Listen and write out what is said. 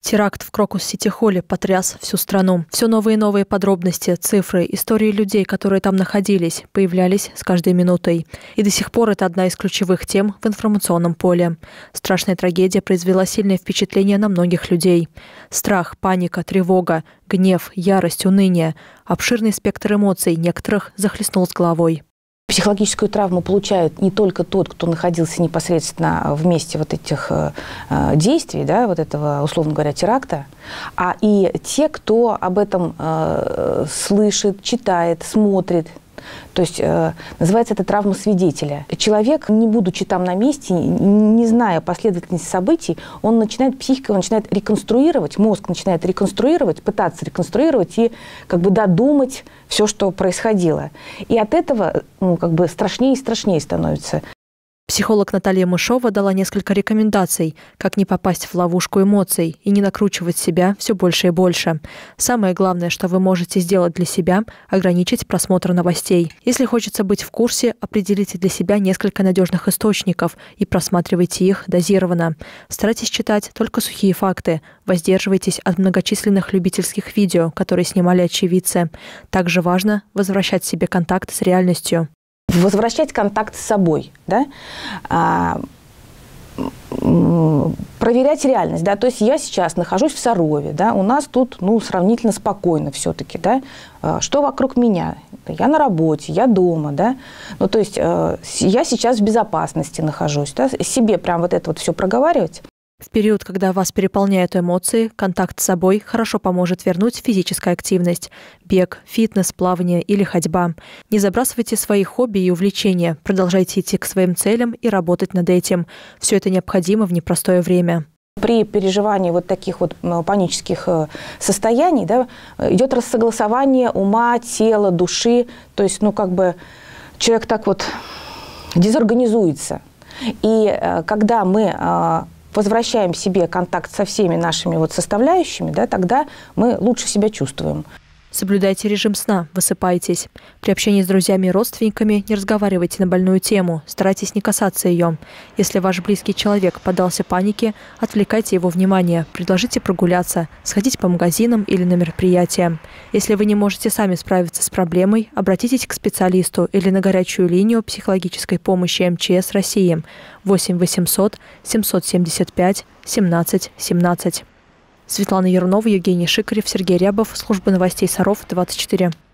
Теракт в Крокус-Сити-Холле потряс всю страну. Все новые и новые подробности, цифры, истории людей, которые там находились, появлялись с каждой минутой. И до сих пор это одна из ключевых тем в информационном поле. Страшная трагедия произвела сильное впечатление на многих людей. Страх, паника, тревога, гнев, ярость, уныние. Обширный спектр эмоций некоторых захлестнул с головой. Психологическую травму получает не только тот, кто находился непосредственно в месте вот этих действий, да, вот этого, условно говоря, теракта, а и те, кто об этом слышит, читает, смотрит. То есть называется это травма свидетеля. Человек, не будучи там на месте, не зная последовательности событий, психика начинает реконструировать, мозг начинает реконструировать, пытаться реконструировать и как бы додумать все, что происходило. И от этого страшнее и страшнее становится. Психолог Наталья Мышова дала несколько рекомендаций, как не попасть в ловушку эмоций и не накручивать себя все больше и больше. Самое главное, что вы можете сделать для себя – ограничить просмотр новостей. Если хочется быть в курсе, определите для себя несколько надежных источников и просматривайте их дозированно. Старайтесь читать только сухие факты. Воздерживайтесь от многочисленных любительских видео, которые снимали очевидцы. Также важно возвращать себе контакт с реальностью. Возвращать контакт с собой, да? Проверять реальность, да, то есть я сейчас нахожусь в Сарове, да, у нас тут, сравнительно спокойно все-таки, да, что вокруг меня, я на работе, я дома, да, то есть я сейчас в безопасности нахожусь, да, себе прям вот это вот все проговаривать. В период, когда вас переполняют эмоции, контакт с собой хорошо поможет вернуть физическая активность – бег, фитнес, плавание или ходьба. Не забрасывайте свои хобби и увлечения, продолжайте идти к своим целям и работать над этим. Все это необходимо в непростое время. При переживании вот таких вот панических состояний, да, идет рассогласование ума, тела, души, то есть, человек так вот дезорганизуется. И когда мы возвращаем себе контакт со всеми нашими составляющими, да, тогда мы лучше себя чувствуем. Соблюдайте режим сна, высыпайтесь. При общении с друзьями и родственниками не разговаривайте на больную тему, старайтесь не касаться ее. Если ваш близкий человек поддался панике, отвлекайте его внимание, предложите прогуляться, сходить по магазинам или на мероприятия. Если вы не можете сами справиться с проблемой, обратитесь к специалисту или на горячую линию психологической помощи МЧС России 8 800 775 17 17. Светлана Ярунова, Евгений Шикарев, Сергей Рябов. Служба новостей Саров, 24.